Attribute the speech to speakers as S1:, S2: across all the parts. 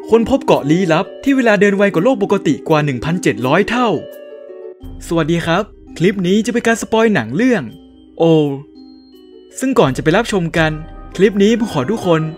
S1: ค้นพบเกาะลี้ลับที่เวลาเดินไวกว่าโลกปกติกว่า 1,700 เท่าสวัสดีครับคลิปนี้จะเป็นการสปอยหนังเรื่องโอซึ่งก่อนจะไปรับชมกันคลิปนี้ผมขอทุกคน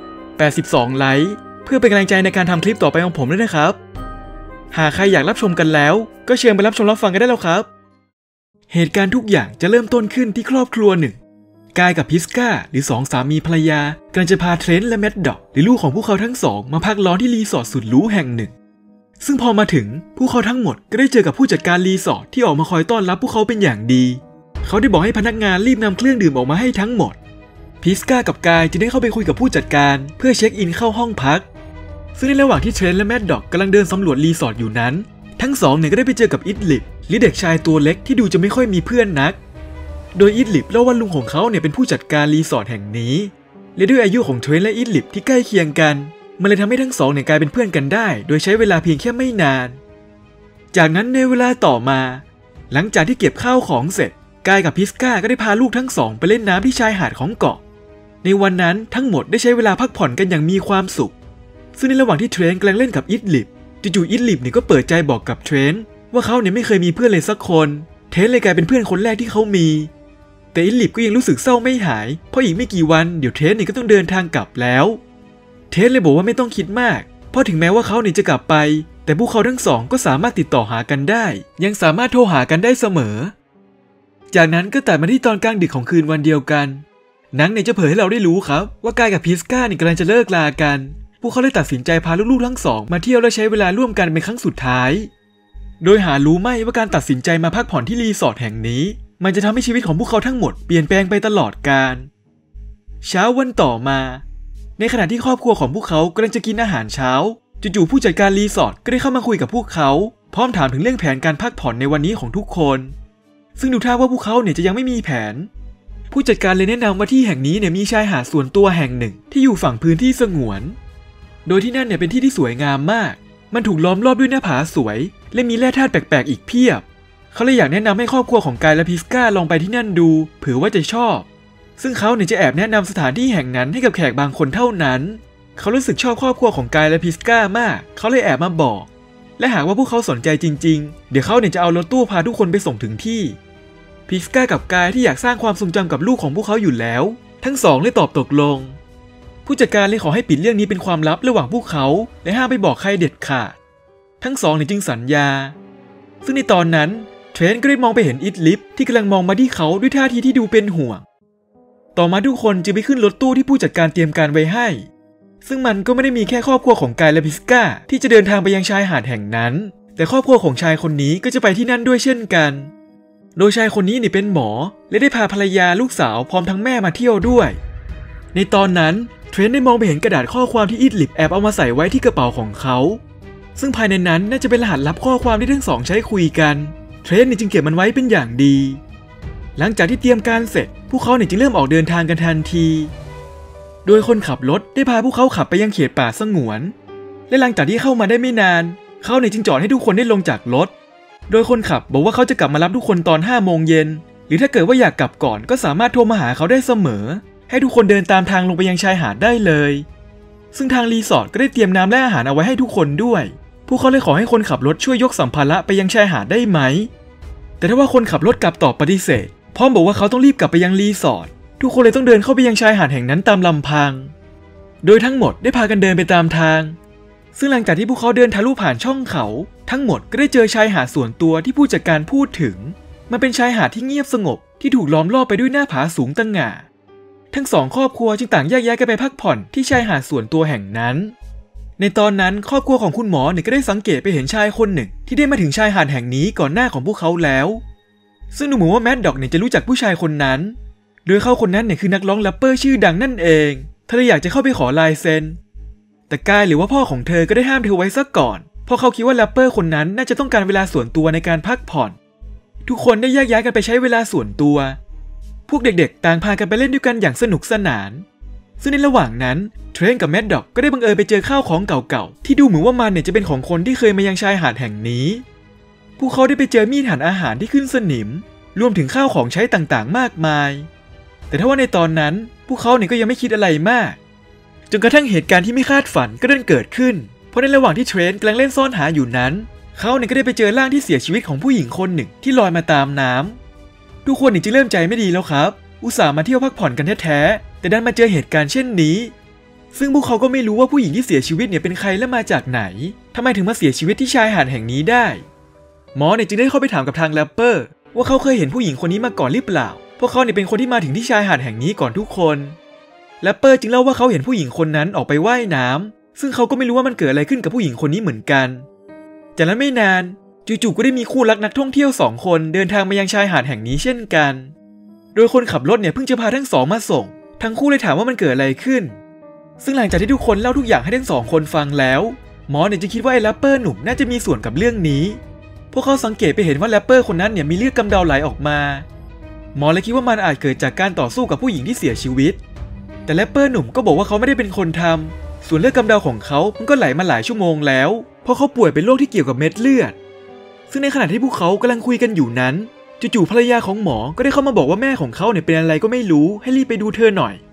S1: 82ไลค์เพื่อเป็นกำลังใจในการทำคลิปต่อไปของผมด้วยนะครับหากใครอยากรับชมกันแล้วก็เชิญไปรับชมรับฟังกันได้แล้วครับเหตุการณ์ทุกอย่างจะเริ่มต้นขึ้นที่ครอบครัวหนึ่งกายกับพิสก้าหรือสองสามีภรรยากำลังจะพาเทรนต์และแมดด็อกหรือลูกของพวกเขาทั้งสองมาพักร้อนที่รีสอร์ทสุดหรูแห่งหนึ่งซึ่งพอมาถึงพวกเขาทั้งหมดก็ได้เจอกับผู้จัดการรีสอร์ทที่ออกมาคอยต้อนรับพวกเขาเป็นอย่างดีเขาได้บอกให้พนักงานรีบนำเครื่องดื่มออกมาให้ทั้งหมดพิสก้ากับกายจึงได้เข้าไปคุยกับผู้จัดการเพื่อเช็คอินเข้าห้องพักซึ่งในระหว่างที่เทรนต์และแมดด็อกกำลังเดินสำรวจรีสอร์ทอยู่นั้นทั้งสองก็ได้ไปเจอกับอิดลิปหรือเด็กชายตัวเล็กที่ดูจะไม่ค่อยมีเพื่อนนักโดยอิดลิปเล่าว่าลุงของเขาเป็นผู้จัดการรีสอร์ทแห่งนี้และด้วยอายุของเทรนต์และอิดลิปที่ใกล้เคียงกันมันเลยทำให้ทั้งสองกลายเป็นเพื่อนกันได้โดยใช้เวลาเพียงแค่ไม่นานจากนั้นในเวลาต่อมาหลังจากที่เก็บข้าวของเสร็จกายกับพิสก้าก็ได้พาลูกทั้งสองไปเล่นน้ำที่ชายหาดของเกาะในวันนั้นทั้งหมดได้ใช้เวลาพักผ่อนกันอย่างมีความสุขซึ่งในระหว่างที่เทรนต์กำลังเล่นกับอิดลิปจู่ๆอิดลิปก็เปิดใจบอกกับเทรนต์ว่าเขาไม่เคยมีเพื่อนเลยสักคนเทรนต์เลยกลายเป็นเพื่อนคนแรกที่เขามีแต่อิดลิปก็ยังรู้สึกเศร้าไม่หายเพราะอีกไม่กี่วันเดี๋ยวเทรนต์ก็ต้องเดินทางกลับแล้วเทรนต์เลยบอกว่าไม่ต้องคิดมากเพราะถึงแม้ว่าเขาจะกลับไปแต่พวกเขาทั้งสองก็สามารถติดต่อหากันได้ยังสามารถโทรหากันได้เสมอจากนั้นก็ตัดมาที่ตอนกลางดึกของคืนวันเดียวกันหนังจะเผยให้เราได้รู้ครับว่ากายกับพิสก้ากำลังจะเลิกลากันพวกเขาเลยตัดสินใจพาลูกๆทั้งสองมาเที่ยวและใช้เวลาร่วมกันเป็นครั้งสุดท้ายโดยหารู้ไม่ว่าการตัดสินใจมาพักผ่อนที่รีสอร์ทแห่งนี้มันจะทำให้ชีวิตของพวกเขาทั้งหมดเปลี่ยนแปลงไปตลอดกาลเช้าวันต่อมาในขณะที่ครอบครัวของพวกเขากำลังจะกินอาหารเช้าจู่ๆผู้จัดการรีสอร์ทก็ได้เข้ามาคุยกับพวกเขาพร้อมถามถึงเรื่องแผนการพักผ่อนในวันนี้ของทุกคนซึ่งดูท่าว่าพวกเขาจะยังไม่มีแผนผู้จัดการเลยแนะนำว่าที่แห่งนี้มีชายหาดส่วนตัวแห่งหนึ่งที่อยู่ฝั่งพื้นที่สงวนโดยที่นั่นเป็นที่ที่สวยงามมากมันถูกล้อมรอบด้วยหน้าผาสวยและมีแร่ธาตุแปลกๆอีกเพียบเขาเลยอยากแนะนำให้ครอบครัวของกายและพิสก้าลองไปที่นั่นดูเผื่อว่าจะชอบซึ่งเขาจะแอบแนะนำสถานที่แห่งนั้นให้กับแขกบางคนเท่านั้นเขารู้สึกชอบครอบครัวของกายและพิสก้ามากเขาเลยแอบมาบอกและหากว่าพวกเขาสนใจจริงๆเดี๋ยวเขาจะเอารถตู้พาทุกคนไปส่งถึงที่พิสก้ากับกายที่อยากสร้างความทรงจำกับลูกของพวกเขาอยู่แล้วทั้งสองเลยตอบตกลงผู้จัดการเลยขอให้ปิดเรื่องนี้เป็นความลับระหว่างพวกเขาและห้ามไปบอกใครเด็ดขาดทั้งสองจึงสัญญาซึ่งในตอนนั้นเทรนต์ก็ได้มองไปเห็นอิดลิปที่กำลังมองมาที่เขาด้วยท่าทีที่ดูเป็นห่วงต่อมาทุกคนจึงไปขึ้นรถตู้ที่ผู้จัดการเตรียมการไว้ให้ซึ่งมันก็ไม่ได้มีแค่ครอบครัวของกายและพิสก้าที่จะเดินทางไปยังชายหาดแห่งนั้นแต่ครอบครัวของชายคนนี้ก็จะไปที่นั่นด้วยเช่นกันโดยชายคนนี้เป็นหมอและได้พาภรรยาลูกสาวพร้อมทั้งแม่มาเที่ยวด้วยในตอนนั้นเทรนต์ได้มองไปเห็นกระดาษข้อความที่อิดลิปแอบเอามาใส่ไว้ที่กระเป๋าของเขาซึ่งภายในนั้นน่าจะเป็นรหัสลับข้อความที่ทั้งสองใช้คุยกันเทรนต์จึงเก็บมันไว้เป็นอย่างดีหลังจากที่เตรียมการเสร็จพวกเขาจึงเริ่มออกเดินทางกันทันทีโดยคนขับรถได้พาพวกเขาขับไปยังเขตป่าสงวนและหลังจากที่เข้ามาได้ไม่นานเขาจึงจอดให้ทุกคนได้ลงจากรถโดยคนขับบอกว่าเขาจะกลับมารับทุกคนตอน5 โมงเย็นหรือถ้าเกิดว่าอยากกลับก่อนก็สามารถโทรมาหาเขาได้เสมอให้ทุกคนเดินตามทางลงไปยังชายหาดได้เลยซึ่งทางรีสอร์ทก็ได้เตรียมน้ำและอาหารเอาไว้ให้ทุกคนด้วยพวกเขาเลยขอให้คนขับรถช่วยยกสัมภาระไปยังชายหาดได้ไหมแต่ถ้าว่าคนขับรถกลับตอบปฏิเสธพร้อมบอกว่าเขาต้องรีบกลับไปยังรีสอร์ททุกคนเลยต้องเดินเข้าไปยังชายหาดแห่งนั้นตามลำพังโดยทั้งหมดได้พากันเดินไปตามทางซึ่งหลังจากที่พวกเขาเดินทะลุผ่านช่องเขาทั้งหมดก็ได้เจอชายหาดส่วนตัวที่ผู้จัดการพูดถึงมันเป็นชายหาดที่เงียบสงบที่ถูกล้อมรอบไปด้วยหน้าผาสูงตั้งหง่าทั้งสองครอบครัวจึงต่างแยกย้ายกันไปพักผ่อนที่ชายหาดส่วนตัวแห่งนั้นในตอนนั้นครอบครัวของคุณหมอก็ได้สังเกตไปเห็นชายคนหนึ่งที่ได้มาถึงชายหาดแห่งนี้ก่อนหน้าของพวกเขาแล้วซึ่งดูเหมือนว่าแมดด็อกจะรู้จักผู้ชายคนนั้นโดยเขาคนนั้นคือนักร้องแรปเปอร์ชื่อดังนั่นเองเธอเลยอยากจะเข้าไปขอลายเซ็นแต่กายหรือว่าพ่อของเธอก็ได้ห้ามเธอไว้ซะก่อนเพราะเขาคิดว่าแรปเปอร์คนนั้นน่าจะต้องการเวลาส่วนตัวในการพักผ่อนทุกคนได้แยกย้ายกันไปใช้เวลาส่วนตัวพวกเด็กๆต่างพากันไปเล่นด้วยกันอย่างสนุกสนานซึ่งในระหว่างนั้นเทรนต์กับแมดด็อกก็ได้บังเอิญไปเจอข้าวของเก่าๆที่ดูเหมือนว่ามันจะเป็นของคนที่เคยมายังชายหาดแห่งนี้พวกเขาได้ไปเจอมีดหั่นอาหารที่ขึ้นสนิมรวมถึงข้าวของใช้ต่างๆมากมายแต่ถ้าว่าในตอนนั้นพวกเขาก็ยังไม่คิดอะไรมากจนกระทั่งเหตุการณ์ที่ไม่คาดฝันก็ได้เกิดขึ้นเพราะในระหว่างที่เทรนกำลังเล่นซ่อนหาอยู่นั้นเขาเนี่ยก็ได้ไปเจอร่างที่เสียชีวิตของผู้หญิงคนหนึ่งที่ลอยมาตามน้ำทุกคนจึงเริ่มใจไม่ดีแล้วครับอุตส่าห์มาเที่ยวพักผ่อนกันแท้ๆแต่ดันมาเจอเหตุการณ์เช่นนี้ซึ่งพวกเขาก็ไม่รู้ว่าผู้หญิงที่เสียชีวิตเนี่ยเป็นใครและมาจากไหนทำไมถึงมาเสียชีวิตที่ชายหาดแห่งนี้ได้หมอเนี่ยจึงได้เข้าไปถามกับทางแรปเปอร์ว่าเขาเคยเห็นผู้หญิงคนนี้มาก่อนหรือเปล่าเพราะเขาเนี่ยเป็นคนที่มาถึงที่ชายหาดแห่งนี้ก่อนทุกคนแรปเปอร์จึงเล่าว่าเขาเห็นผู้หญิงคนนั้นออกไปว่ายน้ำซึ่งเขาก็ไม่รู้ว่ามันเกิดอะไรขึ้นกับผู้หญิงคนนี้เหมือนกันจากนั้นไม่นานจู่ๆก็ได้มีคู่รักนักท่องเที่ยว2 คนเดินทางมายังชายหาดแห่งนี้เช่นกันโดยคนขับรถเนี่ยเพิ่งจะพาทั้งสองมาส่งทั้งคู่เลยถามว่ามันเกิดอะไรขึ้นซึ่งหลังจากที่ทุกคนเล่าทุกอย่างให้ทั้ง2 คนฟังแล้วหมอเนี่ยจะคิดว่าไอ้แรปเปอร์หนุ่มน่าจะมีส่วนกับเรื่องนี้พวกเขาสังเกตไปเห็นว่าแรปเปอร์คนนั้นเนี่ยมีเลือดกำเดาไหลออกมาหมอเลยคิดว่ามันอาจเกิดจากการต่อสู้กับผู้หญิงที่เสียชีวิตแต่แรปเปอร์หนุ่มก็บอกว่าเขาไม่ได้เป็นคนทำส่วนเลือดกำเดาของเขามันก็ไหลมาหลายชั่วโมงแล้วเพราะเขาป่วยเป็นโรคที่เกี่ยวกับเม็ดเลือดซึ่งในขณะที่พวกเขากำลังคุยกันอยู่นั้นจู่ๆภรรยาของหมอก็ได้เข้ามาบอกว่าแม่ของเขาเนี่ยเป็นอะไรก็ไม่รู้ให้รีบไปดูเธอหน่อย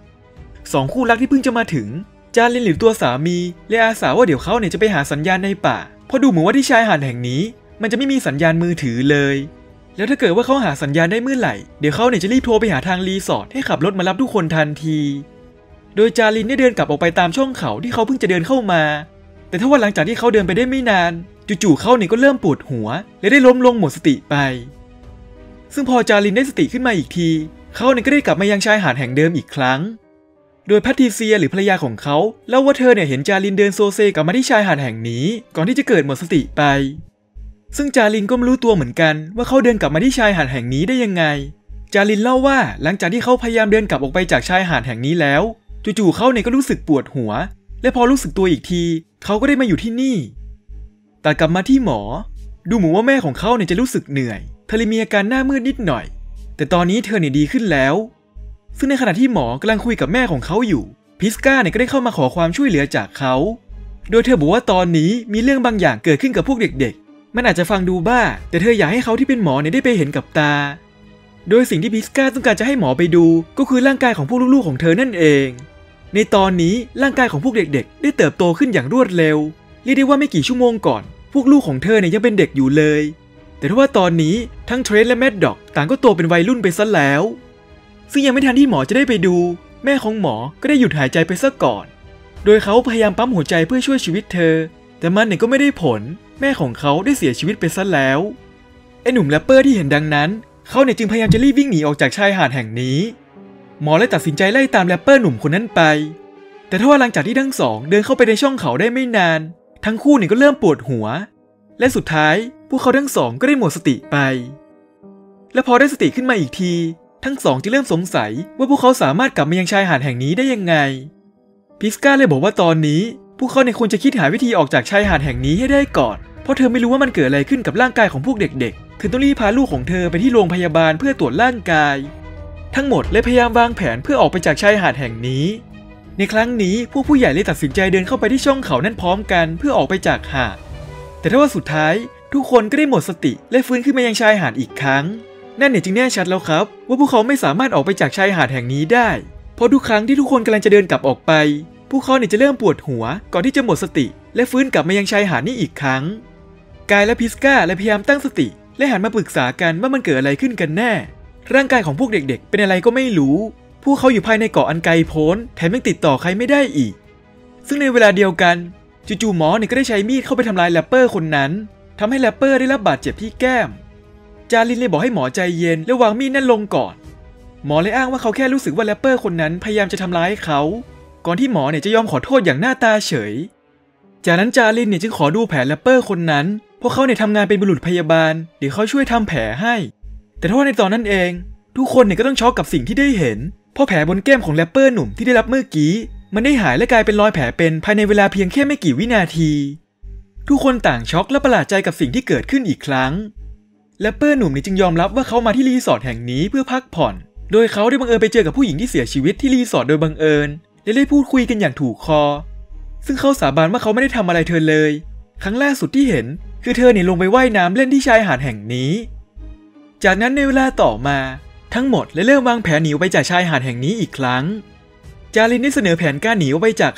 S1: 2 คู่รักที่เพิ่งจะมาถึงจารินหรือตัวสามีเลยอาสาว่าเดี๋ยวเขาเนี่ยจะไปหาสัญญาณในป่าเพราะดูเหมือนว่าที่ชายหาดแห่งนี้มันจะไม่มีสัญญาณมือถือเลยแล้วถ้าเกิดว่าเขาหาสัญญาณได้เมื่อไหร่เดี๋ยวเขาเนี่ยจะรีบโทรไปหาทางรีสอร์ทให้ขับรถมารับทุกคนทันทีโดยจารินได้เดินกลับออกไปตามช่องเขาที่เขาเพิ่งจะเดินเข้ามาแต่ถ้าว่าหลังจากที่เขาเดินไปได้ไม่นานจู่ๆเขาเนี่ยก็เริ่มปวดหัวและได้ล้มลงหมดสติไปซึ่งพอจารินได้สติขึ้นมาอีกทีเขาเนี่ยก็ได้กลับมายังชายหาดแห่งเดิมอีกครั้งโดยแพทริเซียหรือภรรยาของเขาเล่าว่าเธอเนี่ยเห็นจารินเดินโซเซกลับมาที่ชายหาดแห่งนี้ก่อนที่จะเกิดหมดสติไปซึ่งจารินก็ไม่รู้ตัวเหมือนกันว่าเขาเดินกลับมาที่ชายหาดแห่งนี้ได้ยังไงจารินเล่าว่าหลังจากที่เขาพยายามเดินกลับออกไปจากชายหาดแห่งนี้แล้วจู่ๆเขาเนี่ยก็รู้สึกปวดหัวและพอรู้สึกตัวอีกทีเขาก็ได้มาอยู่ที่นี่แต่กลับมาที่หมอดูเหมือนว่าแม่ของเขาเนี่ยจะรู้สึกเหนื่อยเธอเลยมีอาการหน้ามืดนิดหน่อยแต่ตอนนี้เธอเนี่ยดีขึ้นแล้วซึ่งในขณะที่หมอกำลังคุยกับแม่ของเขาอยู่พิสก้าเนี่ยก็ได้เข้ามาขอความช่วยเหลือจากเขาโดยเธอบอกว่าตอนนี้มีเรื่องบางอย่างเกิดขึ้นกับพวกเด็กๆมันอาจจะฟังดูบ้าแต่เธออยากให้เขาที่เป็นหมอเนี่ยได้ไปเห็นกับตาโดยสิ่งที่พิสก้าต้องการจะให้หมอไปดูก็คือร่างกายของพวกลูกๆของเธอนั่นเองในตอนนี้ร่างกายของพวกเด็กๆได้เติบโตขึ้นอย่างรวดเร็วเรียกได้ว่าไม่กี่ชั่วโมงก่อนพวกลูกของเธอเนี่ยยังเป็นเด็กอยู่เลยแต่ทว่าตอนนี้ทั้งเทรนและแมดด็อกต่างก็โตเป็นวัยรุ่นไปซะแล้วซึ่งยังไม่ทันที่หมอจะได้ไปดูแม่ของหมอก็ได้หยุดหายใจไปซะก่อนโดยเขาพยายามปั๊มหัวใจเพื่อช่วยชีวิตเธอแต่มันเนี่ยก็ไม่ได้ผลแม่ของเขาได้เสียชีวิตไปซะแล้วไอ้หนุ่มแรปเปอร์ที่เห็นดังนั้นเขาเนี่ยจึงพยายามจะรีบวิ่งหนีออกจากชายหาดแห่งนี้หมอเลยตัดสินใจไล่ตามแรปเปอร์หนุ่มคนนั้นไปแต่ทว่าหลังจากที่ทั้งสองเดินเข้าไปในช่องเขาได้ไม่นานทั้งคู่เนี่ยก็เริ่มปวดหัวและสุดท้ายพวกเขาทั้งสองก็ได้หมดสติไปและพอได้สติขึ้นมาอีกทีทั้งสองจึงเริ่มสงสัยว่าพวกเขาสามารถกลับมายังชายหาดแห่งนี้ได้ยังไงพิสก้าเลยบอกว่าตอนนี้พวกเขาเนี่ยควรจะคิดหาวิธีออกจากชายหาดแห่งนี้ให้ได้ก่อนเพราะเธอไม่รู้ว่ามันเกิดอะไรขึ้นกับร่างกายของพวกเด็กๆเธอต้องรีบพาลูกของเธอไปที่โรงพยาบาลเพื่อตรวจร่างกายทั้งหมดเลยพยายามวางแผนเพื่อออกไปจากชายหาดแห่งนี้ในครั้งนี้พวกผู้ใหญ่เลยตัดสินใจเดินเข้าไปที่ช่องเขานั่นพร้อมกันเพื่อออกไปจากหาดแต่ถ้าว่าสุดท้ายทุกคนก็ได้หมดสติและฟื้นขึ้นมายังชายหาดอีกครั้งนั่นเนี่ยจึงแน่ชัดแล้วครับว่าพวกเขาไม่สามารถออกไปจากชายหาดแห่งนี้ได้เพราะทุกครั้งที่ทุกคนกำลังจะเดินกลับออกไปพวกเขาเนี่ยจะเริ่มปวดหัวก่อนที่จะหมดสติและฟื้นกลับมายังชายหาดนี้อีกครั้งกายและพิสก้าเลยพยายามตั้งสติและหันมาปรึกษากันว่ามันเกิดอะไรขึ้นกันแน่ร่างกายของพวกเด็กๆเป็นอะไรก็ไม่รู้พวกเขาอยู่ภายในเกาะอันไกลโพ้นแถมยังติดต่อใครไม่ได้อีกซึ่งในเวลาเดียวกันจู่ๆหมอเนี่ยก็ได้ใช้มีดเข้าไปทำลายแรปเปอร์คนนั้นทำให้แรปเปอร์ได้รับบาดเจ็บที่แก้มจารินเลยบอกให้หมอใจเย็นและวางมีดนั่นลงก่อนหมอเลยอ้างว่าเขาแค่รู้สึกว่าแรปเปอร์คนนั้นพยายามจะทำร้ายเขาก่อนที่หมอเนี่ยจะยอมขอโทษอย่างหน้าตาเฉยจากนั้นจารินเนี่ยจึงขอดูแผลแรปเปอร์คนนั้นเพราะเขาเนี่ยทำงานเป็นบุรุษพยาบาลเดี๋ยวเขาช่วยทำแผลให้แต่ทว่าในตอนนั้นเองทุกคนเนี่ยก็ต้องช็อกกับสิ่งที่ได้เห็นเพราะแผลบนแก้มของแรปเปอร์หนุ่มที่ได้รับเมื่อกี้มันได้หายและกลายเป็นรอยแผลเป็นภายในเวลาเพียงแค่ไม่กี่วินาทีทุกคนต่างช็อกและประหลาดใจกับสิ่งที่เกิดขึ้นอีกครั้งแรปเปอร์หนุ่มนี่จึงยอมรับว่าเขามาที่รีสอร์ทแห่งนี้เพื่อพักผ่อนโดยเขาได้บังเอิญไปเจอกับผู้หญิงที่เสียชีวิตที่รีสอร์ทโดยบังเอิญและได้พูดคุยกันอย่างถูกคอซึ่งเขาสาบานว่าเขาไม่ได้ทำอะไรเธอเลยครั้งล่าสุดที่เห็นคือเธอเนี่ยลงไปว่ายน้ำเล่นที่ชายหาดแห่งนี้จากนั้นในเวลาต่อมาทั้งหมดเลยเริ่มวางแผนหนีออกไปจากชายหาดแห่งนี้อีกครั้งจารินได้เสนอแผนการหนีออกไปจากหาด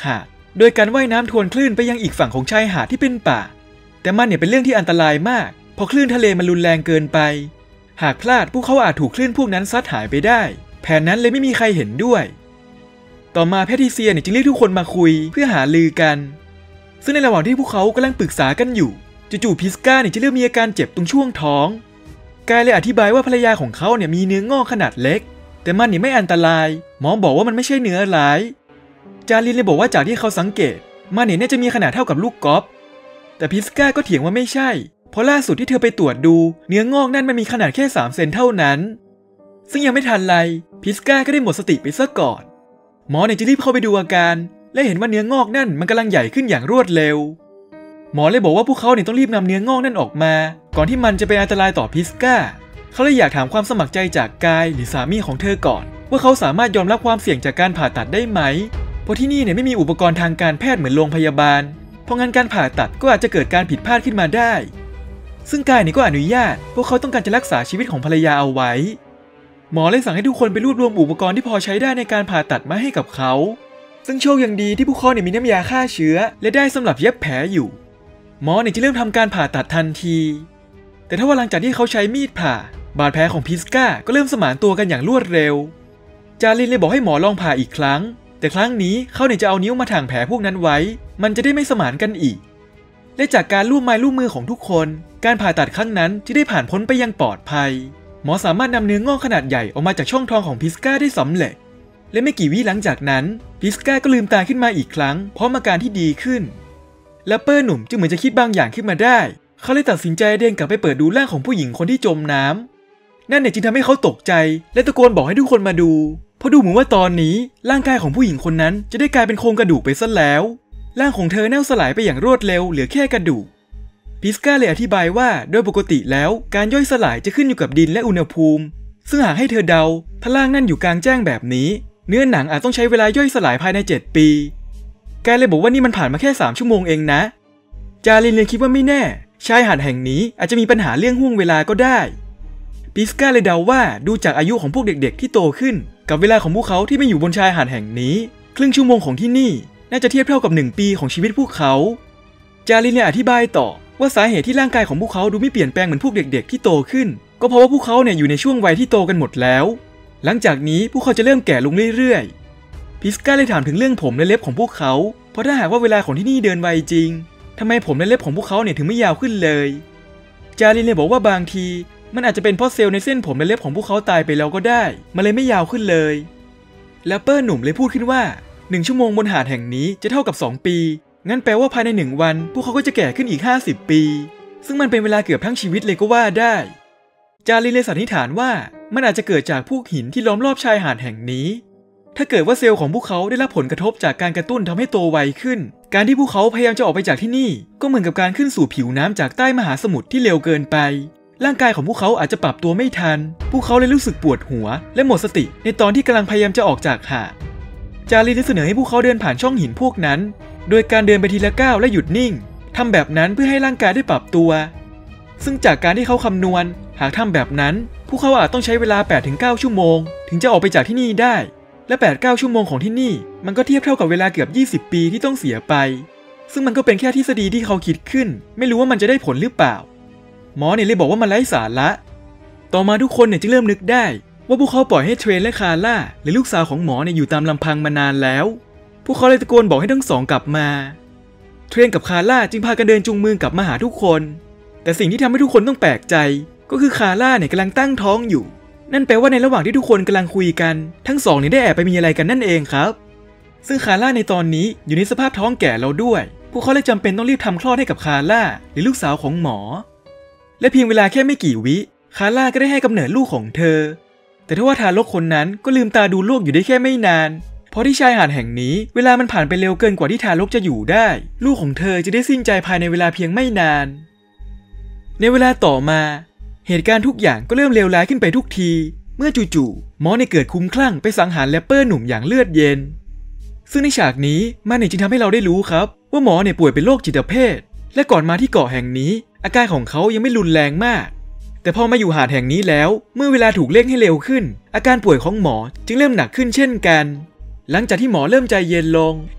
S1: โดยการว่ายน้ำทวนคลื่นไปยังอีกฝั่งของชายหาดที่เป็นป่าแต่มันเป็นเรื่องที่อันตรายมากเพราะคลื่นทะเลมันรุนแรงเกินไปหากพลาดพวกเขาอาจถูกคลื่นพวกนั้นซัดหายไปได้แผนนั้นเลยไม่มีใครเห็นด้วยต่อมาแพทริเซียจึงเรียกทุกคนมาคุยเพื่อหารือกันซึ่งในระหว่างที่พวกเขากำลังปรึกษากันอยู่จู่ๆพิสก้าจะเริ่มมีอาการเจ็บตรงช่วงท้องกายเลยอธิบายว่าภรรยาของเขามีเนื้องอกขนาดเล็กแต่มันไม่อันตรายหมอบอกว่ามันไม่ใช่เนื้อร้ายจารินเลยบอกว่าจากที่เขาสังเกตมันน่าจะมีขนาดเท่ากับลูกกอล์ฟแต่พิสก้าก็เถียงว่าไม่ใช่เพราะล่าสุดที่เธอไปตรวจดูเนื้องอกนั่นมันมีขนาดแค่3 เซนเท่านั้นซึ่งยังไม่ทันไรพิสก้าก็ได้หมดสติไปซะก่อนหมอจะรีบเข้าไปดูอาการและเห็นว่าเนื้องอกนั่นมันกำลังใหญ่ขึ้นอย่างรวดเร็วหมอเลยบอกว่าพวกเขาต้องรีบนำเนื้องอกนั่นออกมาก่อนที่มันจะเป็นอันตรายต่อพิสก้าเขาเลยอยากถามความสมัครใจจากกายหรือสามีของเธอก่อนว่าเขาสามารถยอมรับความเสี่ยงจากการผ่าตัดได้ไหมเพราะที่นี่ไม่มีอุปกรณ์ทางการแพทย์เหมือนโรงพยาบาลเพราะงั้นการผ่าตัดก็อาจจะเกิดการผิดพลาดขึ้นมาได้ซึ่งกายก็อนุญาตพวกเขาต้องการจะรักษาชีวิตของภรรยาเอาไว้หมอเลยสั่งให้ทุกคนไปรวบรวมอุปกรณ์ที่พอใช้ได้ในการผ่าตัดมาให้กับเขาซึ่งโชคยังดีที่พวกเขามีน้ำยาฆ่าเชื้อและได้สำหรับเย็บแผลอยู่หมอจะเริ่มทำการผ่าตัดทันทีแต่ถ้าว่าหลังจากที่เขาใช้มีดผ่าบาดแผลของพิสก้าก็เริ่มสมานตัวกันอย่างรวดเร็วจารินเลยบอกให้หมอลองผ่าอีกครั้งแต่ครั้งนี้เขาจะเอานิ้วมาถ่างแผลพวกนั้นไว้มันจะได้ไม่สมานกันอีกและจากการร่วมไม้ร่วมมือของทุกคนการผ่าตัดครั้งนั้นจะได้ผ่านพ้นไปอย่างปลอดภัยหมอสามารถนำเนื้องอกขนาดใหญ่ออกมาจากช่องท้องของพิสก้าได้สำเร็จและไม่กี่วิหลังจากนั้นพิสก้าก็ลืมตาขึ้นมาอีกครั้งพร้อมอาการที่ดีขึ้นและเปอร์หนุ่มจึงเหมือนจะคิดบางอย่างขึ้นมาได้เขาเลยตัดสินใจเดินกลับไปเปิดดูร่างของผู้หญิงคนที่จมน้ำนั่นจึงทำให้เขาตกใจและตะโกนบอกให้ทุกคนมาดูเพราะดูเหมือนว่าตอนนี้ร่างกายของผู้หญิงคนนั้นจะได้กลายเป็นโครงกระดูกไปซะแล้วร่างของเธอเน่าสลายไปอย่างรวดเร็วเหลือแค่กระดูกพิสก้าเลยอธิบายว่าโดยปกติแล้วการย่อยสลายจะขึ้นอยู่กับดินและอุณหภูมิซึ่งหากให้เธอเดาถ้าร่างนั่นอยู่กลางแจ้งแบบนี้เนื้อหนังอาจต้องใช้เวลาย่อยสลายภายใน7 ปีกายเลยบอกว่านี่มันผ่านมาแค่3 ชั่วโมงเองนะจารินเลยคิดว่าไม่แน่ชายหาดแห่งนี้อาจจะมีปัญหาเรื่องห่วงเวลาก็ได้พิสก้าเลยเดาว่าดูจากอายุของพวกเด็กๆที่โตขึ้นกับเวลาของพวกเขาที่ไม่อยู่บนชายหาดแห่งนี้ครึ่งชั่วโมงของที่นี่น่าจะเทียบเท่ากับ1 ปีของชีวิตพวกเขาจารินเลยอธิบายต่อว่าสาเหตุที่ร่างกายของพวกเขาดูไม่เปลี่ยนแปลงเหมือนพวกเด็กๆที่โตขึ้นก็เพราะว่าพวกเขาอยู่ในช่วงวัยที่โตกันหมดแล้วหลังจากนี้พวกเขาจะเริ่มแก่ลงเรื่อยๆพิสก้าเลยถามถึงเรื่องผมและเล็บของพวกเขาเพราะถ้าหากว่าเวลาของที่นี่เดินไวจริงทำไมผมและเล็บของพวกเขาถึงไม่ยาวขึ้นเลยจารินเลยบอกว่าบางทีมันอาจจะเป็นเพราะเซลล์ในเส้นผมและเล็บของพวกเขาตายไปแล้วก็ได้มันเลยไม่ยาวขึ้นเลยแล้วเปอร์หนุ่มเลยพูดขึ้นว่า1 ชั่วโมงบนหาดแห่งนี้จะเท่ากับ2 ปีงั้นแปลว่าภายใน1 วันพวกเขาก็จะแก่ขึ้นอีก50 ปีซึ่งมันเป็นเวลาเกือบทั้งชีวิตเลยก็ว่าได้จารินเลยสันนิษฐานว่ามันอาจจะเกิดจากพวกหินที่ล้อมรอบชายหาดแห่งนี้ถ้าเกิดว่าเซลล์ของพวกเขาได้รับผลกระทบจากการกระตุ้นทำให้โตไวขึ้นการที่พวกเขาพยายามจะออกไปจากที่นี่ก็เหมือนกับการขึ้นสู่ผิวน้ำจากใต้มหาสมุทรที่เร็วเกินไปร่างกายของพวกเขาอาจจะปรับตัวไม่ทันพวกเขาเลยรู้สึกปวดหัวและหมดสติในตอนที่กำลังพยายามจะออกจากหาดจารินได้เสนอให้พวกเขาเดินผ่านช่องหินพวกนั้นโดยการเดินไปทีละก้าวและหยุดนิ่งทำแบบนั้นเพื่อให้ร่างกายได้ปรับตัวซึ่งจากการที่เขาคำนวณหากทำแบบนั้นพวกเขาอาจต้องใช้เวลา 8-9 ชั่วโมงถึงจะออกไปจากที่นี่ได้และ 8-9 ชั่วโมงของที่นี่มันก็เทียบเท่ากับเวลาเกือบ20 ปีที่ต้องเสียไปซึ่งมันก็เป็นแค่ทฤษฎีที่เขาคิดขึ้นไม่รู้ว่ามันจะได้ผลหรือเปล่าหมอเลยบอกว่ามันไร้สาระต่อมาทุกคนจึงเริ่มนึกได้ว่าพวกเขาปล่อยให้เทรนและคาร่าหรือลูกสาวของหมออยู่ตามลำพังมานานแล้วพวกเขาเลยตะโกนบอกให้ทั้งสองกลับมาเทรนกับคาร่าจึงพากันเดินจูงมือกลับมาหาทุกคนแต่สิ่งที่ทำให้ทุกคนต้องแปลกใจก็คือคาร่ากำลังตั้งท้องอยู่นั่นแปลว่าในระหว่างที่ทุกคนกำลังคุยกันทั้งสองได้แอบไปมีอะไรกันนั่นเองครับซึ่งคาร่าในตอนนี้อยู่ในสภาพท้องแก่แล้วด้วยพวกเขาเลยจำเป็นต้องรีบทำคลอดให้กับคาร่าหรือลูกสาวของหมอและเพียงเวลาแค่ไม่กี่วิคาร่าก็ได้ให้กำเนิดลูกของเธอแต่ทว่าทารกคนนั้นก็ลืมตาดูโลกอยู่ได้แค่ไม่นานเพราะที่ชายหาดแห่งนี้เวลามันผ่านไปเร็วเกินกว่าที่ทารกจะอยู่ได้ลูกของเธอจะได้สิ้นใจภายในเวลาเพียงไม่นานในเวลาต่อมาเหตุการณ์ทุกอย่างก็เริ่มเลวร้ายขึ้นไปทุกทีเมื่อจู่ๆหมอเกิดคลุ้มคลั่งไปสังหารแรปเปอร์หนุ่มอย่างเลือดเย็นซึ่งในฉากนี้มันจึงทำให้เราได้รู้ครับว่าหมอป่วยเป็นโรคจิตเภทและก่อนมาที่เกาะแห่งนี้อาการของเขายังไม่รุนแรงมากแต่พอมาอยู่หาดแห่งนี้แล้วเมื่อเวลาถูกเร่งให้เร็วขึ้นอาการป่วยของหมอจึงเริ่มหนักขึ้นเช่นกันหลังจากที่หมอเริ่มใจเย็นลง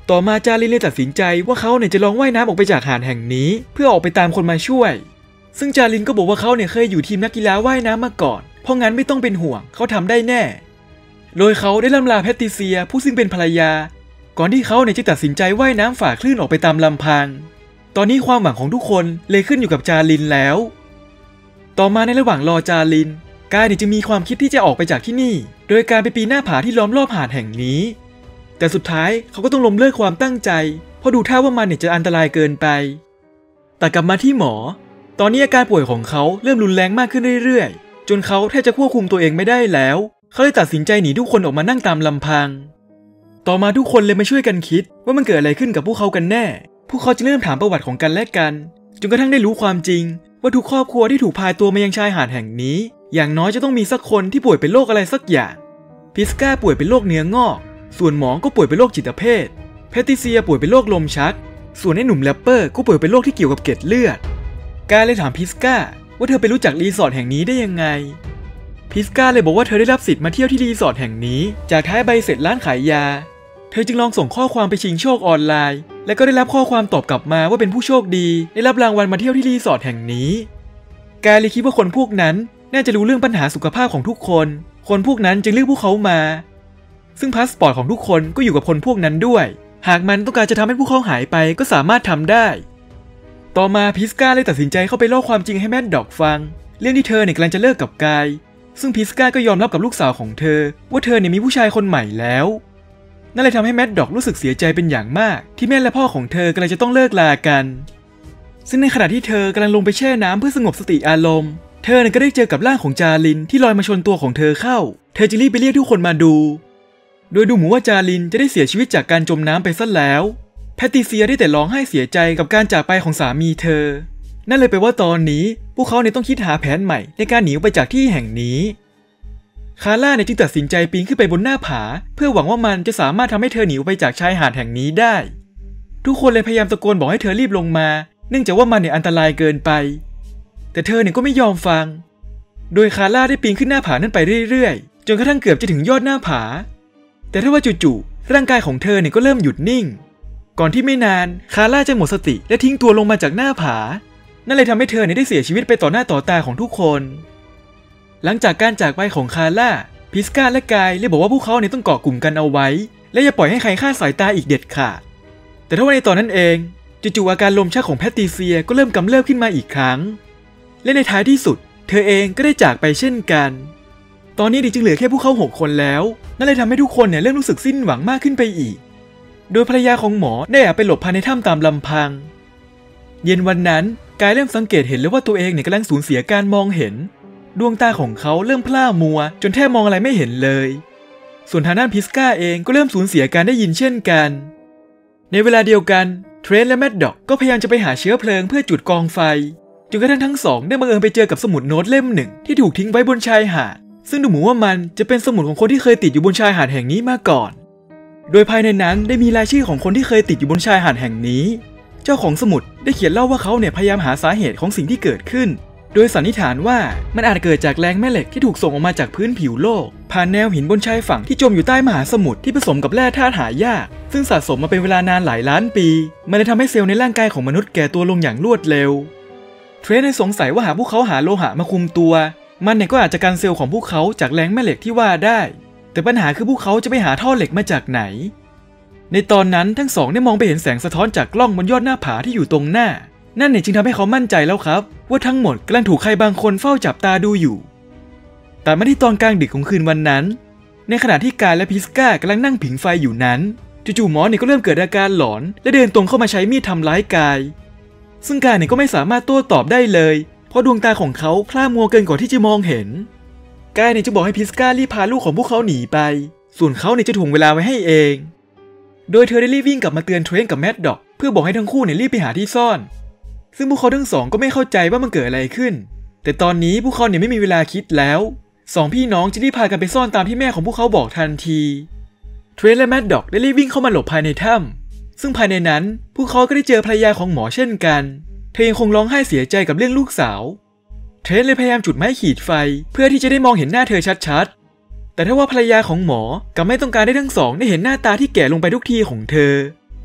S1: ต่อมาจารินเลยตัดสินใจว่าเขาเนี่ยจะลองว่ายน้ำออกไปจากหาดแห่งนี้เพื่อออกไปตามคนมาช่วยซึ่งจารินก็บอกว่าเขาเนี่ยเคยอยู่ทีมนักกีฬาว่ายน้ำมาก่อนเพราะงั้นไม่ต้องเป็นห่วงเขาทำได้แน่โดยเขาได้ล่ำลาแพตติเซียผู้ซึ่งเป็นภรรยาก่อนที่เขาเนี่ยจะตัดสินใจว่ายน้ำฝ่าคลื่นออกไปตามลำพังตอนนี้ความหวังของทุกคนเลยขึ้นอยู่กับจารินแล้วต่อมาในระหว่างรอจารินกายเนี่ยจึงมีความคิดที่จะออกไปจากที่นี่โดยการไปปีนหน้าผาที่ล้อมรอบหาดแห่งนี้แต่สุดท้ายเขาก็ต้องล้มเลิกความตั้งใจเพราะดูท่าว่ามันเนี่ยจะอันตรายเกินไปแต่กลับมาที่หมอตอนนี้อาการป่วยของเขาเริ่มรุนแรงมากขึ้นเรื่อยๆจนเขาแทบจะควบคุมตัวเองไม่ได้แล้วเขาเลยตัดสินใจหนีทุกคนออกมานั่งตามลำพังต่อมาทุกคนเลยมาช่วยกันคิดว่ามันเกิดอะไรขึ้นกับพวกเขากันแน่พวกเขาจะเริ่มถามประวัติของกันและกันจนกระทั่งได้รู้ความจริงว่าทุกครอบครัวที่ถูกพาตัวมายังชายหาดแห่งนี้อย่างน้อยจะต้องมีสักคนที่ป่วยเป็นโรคอะไรสักอย่างพิสก้าป่วยเป็นโรคเนื้องอกส่วนหมอก็ป่วยเป็นโรคจิตเภทแพตติเซียป่วยเป็นโรคลมชักส่วนไอ้หนุ่มแรปเปอร์ก็ป่วยเป็นโรคที่เกี่ยวกับเกล็ดเลือดกายเลยถามพิสก้าว่าเธอไปรู้จักรีสอร์ทแห่งนี้ได้ยังไงพิสก้าเลยบอกว่าเธอได้รับสิทธิ์มาเที่ยวที่รีสอร์ทแห่งนี้จากท้ายใบเสร็จร้านขายยาเธอจึงลองส่งข้อความไปชิงโชคออนไลน์และก็ได้รับข้อความตอบกลับมาว่าเป็นผู้โชคดีได้รับรางวัลมาเที่ยวที่รีสอร์ทแห่งนี้กายเลยคิดว่าคนพวกนั้นน่าจะรู้เรื่องปัญหาสุขภาพของทุกคนคนพวกนั้นจึงเลือกพวกเขามาซึ่งพาสปอร์ตของทุกคนก็อยู่กับคนพวกนั้นด้วยหากมันต้องการจะทำให้พวกเขาหายไปก็สามารถทำได้ต่อมาพิสก้าเลยตัดสินใจเข้าไปเล่าความจริงให้แมดด็อกฟังเรื่องที่เธอเนี่ยกำลังจะเลิกกับกายซึ่งพิสก้าก็ยอมรับกับลูกสาวของเธอว่าเธอเนี่ยมีผู้ชายคนใหม่แล้วนั่นเลยทำให้แมดด็อกรู้สึกเสียใจเป็นอย่างมากที่แม่และพ่อของเธอกำลังจะต้องเลิกลากันซึ่งในขณะที่เธอกำลังลงไปแช่น้ำเพื่อสงบสติอารมณ์เธอก็ได้เจอกับร่างของจารินที่ลอยมาชนตัวของเธอเข้าเธอจึงรีบไปเรียกทุกคนมาดูโดยดูเหมือนว่าจารินจะได้เสียชีวิตจากการจมน้ำไปซะแล้วแพตติเซียได้แต่ร้องไห้เสียใจกับการจากไปของสามีเธอนั่นเลยแปลว่าตอนนี้พวกเขาต้องคิดหาแผนใหม่ในการหนีไปจากที่แห่งนี้คาร่าจึงตัดสินใจปีนขึ้นไปบนหน้าผาเพื่อหวังว่ามันจะสามารถทำให้เธอหนีไปจากชายหาดแห่งนี้ได้ทุกคนเลยพยายามตะโกนบอกให้เธอรีบลงมาเนื่องจากว่ามันอันตรายเกินไปแต่เธอก็ไม่ยอมฟังโดยคาร่าได้ปีนขึ้นหน้าผานั้นไปเรื่อยๆจนกระทั่งเกือบจะถึงยอดหน้าผาแต่ถ้าว่าจู่ๆร่างกายของเธอก็เริ่มหยุดนิ่งก่อนที่ไม่นานคาร่าจะหมดสติและทิ้งตัวลงมาจากหน้าผานั่นเลยทำให้เธอได้เสียชีวิตไปต่อหน้าต่อตาของทุกคนหลังจากการจากไปของคาร่าพิสก้าและกายเลยบอกว่าพวกเขาต้องเกาะกลุ่มกันเอาไว้และอย่าปล่อยให้ใครคลาดสายตาอีกเด็ดขาดแต่ถ้าว่าในตอนนั้นเองจู่ๆอาการลมชักของแพตติเซียก็เริ่มกำเริบขึ้นมาอีกครั้งและในท้ายที่สุดเธอเองก็ได้จากไปเช่นกันตอนนี้จึงเหลือแค่พวกเขา6 คนแล้วนั่นเลยทำให้ทุกคนเริ่มรู้สึกสิ้นหวังมากขึ้นไปอีกโดยภรรยาของหมอได้แอบไปหลบภายในถ้ำตามลำพังเย็นวันนั้นกายเริ่มสังเกตเห็นเลยว่าตัวเองกำลังสูญเสียการมองเห็นดวงตาของเขาเริ่มพร่ามัวจนแทบมองอะไรไม่เห็นเลยส่วนทางด้านพิสก้าเองก็เริ่มสูญเสียการได้ยินเช่นกันในเวลาเดียวกันเทรนและแมดด็อกก็พยายามจะไปหาเชื้อเพลิงเพื่อจุดกองไฟจนกระทั่งทั้งสองได้บังเอิญไปเจอกับสมุดโน้ตเล่มหนึ่งที่ถูกทิ้งไว้บนชายหาดซึ่งดูเหมือนว่ามันจะเป็นสมุดของคนที่เคยติดอยู่บนชายหาดแห่งนี้มาก่อนโดยภายในนั้นได้มีรายชื่อของคนที่เคยติดอยู่บนชายหาดแห่งนี้เจ้าของสมุดได้เขียนเล่าว่าเขาพยายามหาสาเหตุของสิ่งที่เกิดขึ้นโดยสันนิษฐานว่ามันอาจเกิดจากแรงแม่เหล็กที่ถูกส่งออกมาจากพื้นผิวโลกผ่านแนวหินบนชายฝั่งที่จมอยู่ใต้มหาสมุทรที่ผสมกับแร่ธาตุหายากซึ่งสะสมมาเป็นเวลานานหลายล้านปีมันเลยทำให้เซลล์ในร่างกายของมนุษย์แก่ตัวลงอย่างรวดเร็วเทรนสงสัยว่าหากพวกเขาหาโลหะมาคุมตัวมันก็อาจจะกันเซลล์ของพวกเขาจากแรงแม่เหล็กที่ว่าได้แต่ปัญหาคือพวกเขาจะไปหาท่อเหล็กมาจากไหนในตอนนั้นทั้งสองได้มองไปเห็นแสงสะท้อนจากกล้องบนยอดหน้าผาที่อยู่ตรงหน้านั่นจึงทำให้เขามั่นใจแล้วครับว่าทั้งหมดกำลังถูกใครบางคนเฝ้าจับตาดูอยู่แต่มาที่ตอนกลางดึกของคืนวันนั้นในขณะที่กายและพิสก้ากำลังนั่งผิงไฟอยู่นั้นจู่ๆหมอก็เริ่มเกิดอาการหลอนและเดินตรงเข้ามาใช้มีดทำร้ายกายซึ่งกายก็ไม่สามารถโต้ตอบได้เลยเพราะดวงตาของเขาพร่ามัวเกินกว่าที่จะมองเห็นกายจะบอกให้พิสก้ารีบพาลูกของพวกเขาหนีไปส่วนเขาจะถ่วงเวลาไว้ให้เองโดยเธอได้รีบวิ่งกลับมาเตือนเทรนกับแมดด็อกเพื่อบอกให้ทั้งคู่รีบไปหาที่ซ่อนซึ่งพวกเขาทั้งสองก็ไม่เข้าใจว่ามันเกิดอะไรขึ้นแต่ตอนนี้พวกเขาไม่มีเวลาคิดแล้ว2 พี่น้องจึงรีบพากันไปซ่อนตามที่แม่ของพวกเขาบอกทันทีเทรนและแมดด็อกได้รีบวิ่งเข้ามาหลบภายในถ้ำซึ่งภายในนั้นพวกเขาก็ได้เจอภรรยาของหมอเช่นกันเธอยังคงร้องไห้เสียใจกับเรื่องลูกสาวเทรนเลยพยายามจุดไม้ขีดไฟเพื่อที่จะได้มองเห็นหน้าเธอชัดๆแต่ถ้าว่าภรรยาของหมอกลับไม่ต้องการให้ทั้งสองได้เห็นหน้าตาที่แก่ลงไปทุกทีของเธอ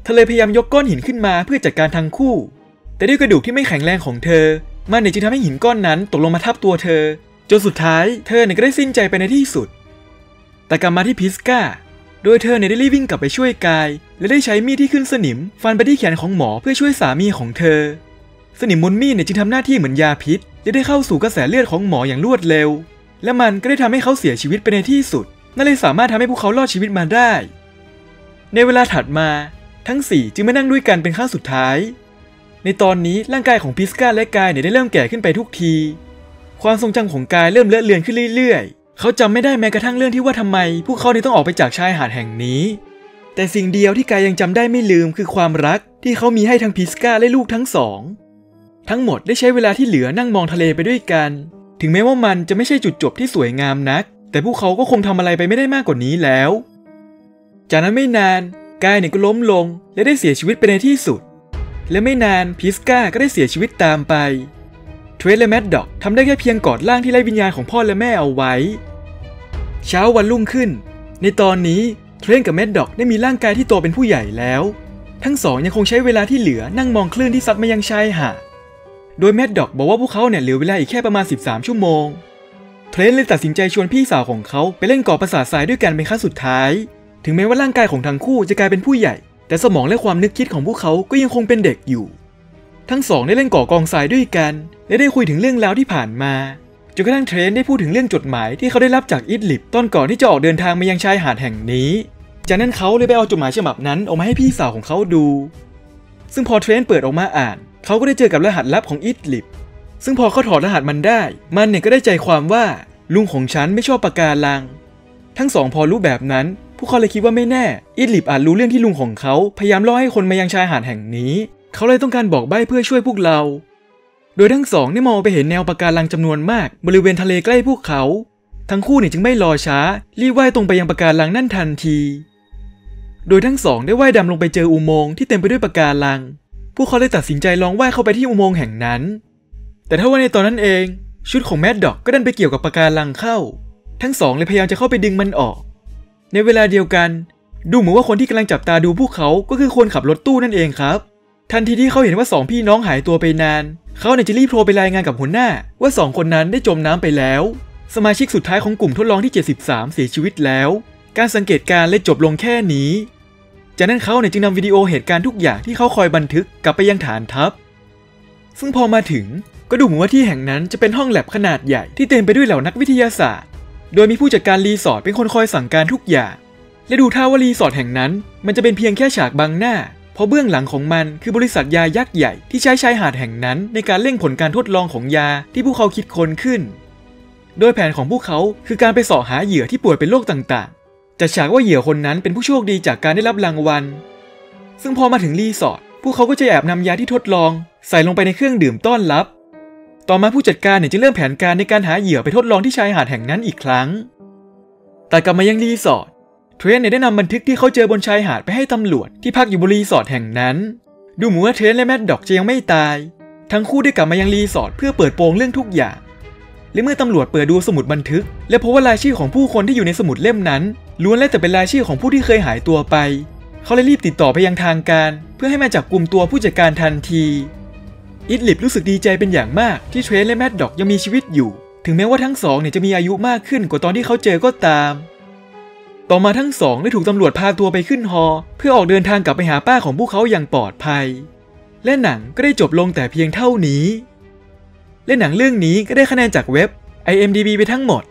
S1: เธอเลยพยายามยกก้อนหินขึ้นมาเพื่อจัดการทั้งคู่แต่ด้วยกระดูกที่ไม่แข็งแรงของเธอมันจึงทำให้หินก้อนนั้นตกลงมาทับตัวเธอจนสุดท้ายเธอก็ได้สิ้นใจไปในที่สุดแต่กลับมาที่พิสกาโดยเธอได้รีบวิ่งกลับไปช่วยกายและได้ใช้มีดที่ขึ้นสนิมฟันไปที่แขนของหมอเพื่อช่วยสามีของเธอสนิมบนมีดจึงทำหน้าที่เหมือนยาพิษและได้เข้าสู่กระแสเลือดของหมออย่างรวดเร็วและมันก็ได้ทำให้เขาเสียชีวิตไปในที่สุดนั่นเลยสามารถทำให้พวกเขารอดชีวิตมาได้ในเวลาถัดมาทั้ง4จึงมานั่งด้วยกันเป็นครั้งสุดท้ายในตอนนี้ร่างกายของพิสกาและกายได้เริ่มแก่ขึ้นไปทุกทีความทรงจำของกายเริ่มเลอะเลือนขึ้นเรื่อยๆเขาจำไม่ได้แม้กระทั่งเรื่องที่ว่าทำไมพวกเขาต้องออกไปจากชายหาดแห่งนี้แต่สิ่งเดียวที่กายยังจำได้ไม่ลืมคือความรักที่เขามีให้ทั้งพิสกาและลูกทั้งสองทั้งหมดได้ใช้เวลาที่เหลือนั่งมองทะเลไปด้วยกันถึงแม้ว่ามันจะไม่ใช่จุดจบที่สวยงามนักแต่พวกเขาก็คงทำอะไรไปไม่ได้มากกว่านี้แล้วจากนั้นไม่นานกายก็ล้มลงและได้เสียชีวิตไปในที่สุดและไม่นานพิสกาก็ได้เสียชีวิตตามไปเทรนและแมดด็อกทำได้แค่เพียงกอดร่างที่ไร้วิญญาณของพ่อและแม่เอาไว้เช้าวันรุ่งขึ้นในตอนนี้เทรนกับแมดด็อกได้มีร่างกายที่โตเป็นผู้ใหญ่แล้วทั้งสองยังคงใช้เวลาที่เหลือนั่งมองคลื่นที่ซัดมายังชายหาดโดยแมดด็อกบอกว่าพวกเขาเหลือเวลาอีกแค่ประมาณ13ชั่วโมงเทรนเลยตัดสินใจชวนพี่สาวของเขาไปเล่นเกาะปราสาททรายด้วยกันเป็นครั้งสุดท้ายถึงแม้ว่าร่างกายของทั้งคู่จะกลายเป็นผู้ใหญ่แต่สมองและความนึกคิดของพวกเขาก็ยังคงเป็นเด็กอยู่ทั้งสองได้เล่นเกาะกองทรายด้วยกันและได้คุยถึงเรื่องราวที่ผ่านมาจนกระทั่งเทรนได้พูดถึงเรื่องจดหมายที่เขาได้รับจากอิดลิบตอนก่อนที่จะออกเดินทางมายังชายหาดแห่งนี้จากนั้นเขาเลยไปเอาจดหมายฉบับนั้นออกมาให้พี่สาวของเขาดูซึ่งพอเทรนเปิดออกมาอ่านเขาก็ได้เจอกับรหัสลับของอิดลิบซึ่งพอเขาถอดรหัสมันได้มันก็ได้ใจความว่าลุงของฉันไม่ชอบปะการังทั้งสองพอรู้แบบนั้นพวกเขาเลยคิดว่าไม่แน่อิดลิบอาจรู้เรื่องที่ลุงของเขาพยายามล่อให้คนมายังชายหาดแห่งนี้เขาเลยต้องการบอกใบ้เพื่อช่วยพวกเราโดยทั้งสองได้มองไปเห็นแนวปะการังจำนวนมากบริเวณทะเลใกล้พวกเขาทั้งคู่จึงไม่รอช้ารีบว่ายตรงไปยังปะการังนั่นทันทีโดยทั้งสองได้ว่ายดำลงไปเจออุโมงค์ที่เต็มไปด้วยปะการังพวกเขาเลยตัดสินใจลองว่ายเข้าไปที่อุโมงค์แห่งนั้นแต่ถ้าว่าในตอนนั้นเองชุดของแมดด็อกก็ดันไปเกี่ยวกับปะการังเข้าทั้งสองเลยพยายามจะเข้าไปดึงมันออกในเวลาเดียวกันดูเหมือนว่าคนที่กำลังจับตาดูพวกเขาก็คือคนขับรถตู้นั่นเองครับทันทีที่เขาเห็นว่า2พี่น้องหายตัวไปนานเขาจะรีบโทรไปรายงานกับหัวหน้าว่า2คนนั้นได้จมน้ำไปแล้วสมาชิกสุดท้ายของกลุ่มทดลองที่73เสียชีวิตแล้วการสังเกตการณ์เลยจบลงแค่นี้จากนั้นเขาจึงนำวิดีโอเหตุการณ์ทุกอย่างที่เขาคอยบันทึกกลับไปยังฐานทัพซึ่งพอมาถึงก็ดูเหมือนว่าที่แห่งนั้นจะเป็นห้องแลบขนาดใหญ่ที่เต็มไปด้วยเหล่านักวิทยาศาสตร์โดยมีผู้จัดการรีสอร์ทเป็นคนคอยสั่งการทุกอย่างและดูท่าว่ารีสอร์ทแห่งนั้นมันจะเป็นเพียงแค่ฉากบังหน้าเพราะเบื้องหลังของมันคือบริษัทยายักษ์ใหญ่ที่ใช้ชายหาดแห่งนั้นในการเร่งผลการทดลองของยาที่พวกเขาคิดค้นขึ้นโดยแผนของพวกเขาคือการไปเสาะหาเหยื่อที่ป่วยเป็นโรคต่างๆจัดฉากว่าเหยื่อคนนั้นเป็นผู้โชคดีจากการได้รับรางวัลซึ่งพอมาถึงรีสอร์ทพวกเขาก็จะแอบนำยาที่ทดลองใส่ลงไปในเครื่องดื่มต้อนรับต่อมาผู้จัดการจะเริ่มแผนการในการหาเหยื่อไปทดลองที่ชายหาดแห่งนั้นอีกครั้งแต่กลับมายังรีสอร์ทเทรนได้นำบันทึกที่เขาเจอบนชายหาดไปให้ตำรวจที่พักอยู่บนรีสอร์ทแห่งนั้นดูเหมือนว่าเทรนและแมดด็อกจะยังไม่ตายทั้งคู่ได้กลับมายังรีสอร์ทเพื่อเปิดโปงเรื่องทุกอย่างและเมื่อตำรวจเปิดดูสมุดบันทึกและพบว่ารายชื่อของผู้คนที่อยู่ในสมุดเล่มนั้นล้วนแล้วแต่เป็นรายชื่อของผู้ที่เคยหายตัวไปเขาเลยรีบติดต่อไปยังทางการเพื่อให้มาจับกลุ่มตัวผู้จัดการทันทีอิดลิบรู้สึกดีใจเป็นอย่างมากที่เทรนและแมดด็อกยังมีชีวิตอยู่ถึงแม้ว่าทั้งสองจะมีอายุมากขึ้นกว่าตอนที่เขาเจอก็ตามต่อมาทั้งสองได้ถูกตำรวจพาตัวไปขึ้นฮอเพื่อออกเดินทางกลับไปหาป้าของพวกเขาอย่างปลอดภัยและหนังก็ได้จบลงแต่เพียงเท่านี้และหนังเรื่องนี้ก็ได้คะแนนจากเว็บ IMDb ไปทั้งหมด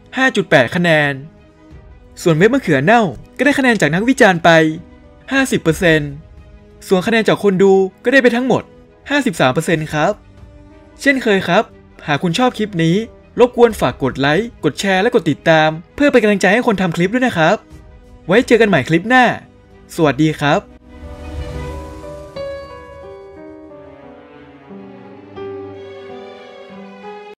S1: 5.8 คะแนนส่วนเว็บมะเขือเน่าก็ได้คะแนนจากนักวิจารณ์ไป 50% ส่วนคะแนนจากคนดูก็ได้ไปทั้งหมด 53% ครับเช่นเคยครับหากคุณชอบคลิปนี้รบกวนฝากกดไลค์กดแชร์และกดติดตามเพื่อเป็นกำลังใจให้คนทำคลิปด้วยนะครับไว้เจอกันใหม่คลิปหน้าสวัสดีครับ